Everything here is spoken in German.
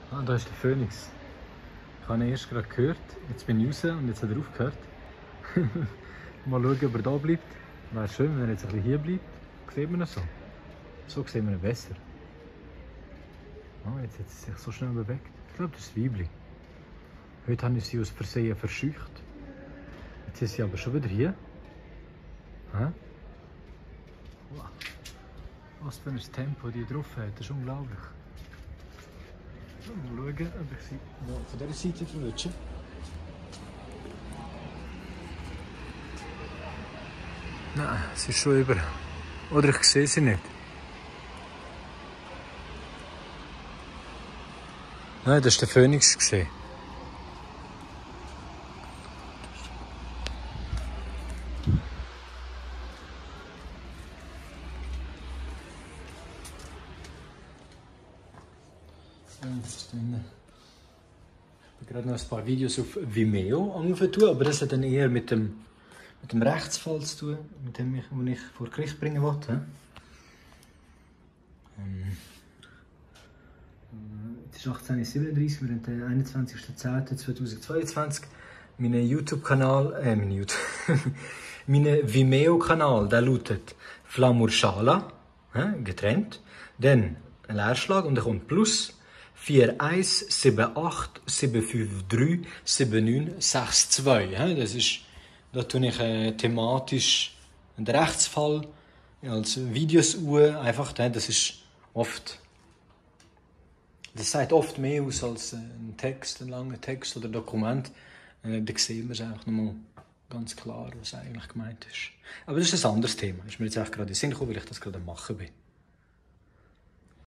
Ah, da ist der Phönix. Ich habe ihn erst gerade gehört. Jetzt bin ich raus und jetzt hat er aufgehört. Mal schauen, ob er da bleibt. Wäre schön, wenn er jetzt ein bisschen hier bleibt. Sieht man ihn so. So sieht man ihn besser. Ah, jetzt hat sie sich so schnell bewegt. Ich glaube, das ist das Weibli. Heute habe ich sie aus Versehen verscheucht. Jetzt ist sie aber schon wieder hier. Hä? Wow. Was für ein Tempo die drauf hat, das ist unglaublich. Mal schauen, ob ich sie von dieser Seite verlutsche. Nein, sie ist schon über. Oder ich sehe sie nicht. Nein, das war der Phönix. Ich habe gerade noch ein paar Videos auf Vimeo angefangen, aber das hat dann eher mit dem Rechtsfall zu tun, mit dem ich vor Gericht bringen wollte. Es ist 18:37 Uhr, wir haben den 21.10.2022. Mein YouTube-Kanal, mein Vimeo-Kanal, der lautet Flammur Schala, getrennt. Dann ein Leerschlag und dann kommt plus 417875379762. Das ist, da tue ich thematisch einen Rechtsfall als Videos einfach, das ist oft. Das sagt oft mehr aus als ein Text, ein langer Text oder Dokument. Da sehen wir es einfach nochmal ganz klar, was eigentlich gemeint ist. Aber das ist ein anderes Thema. Das ist mir jetzt echt gerade in den Sinn gekommen, weil ich das gerade am Machen bin.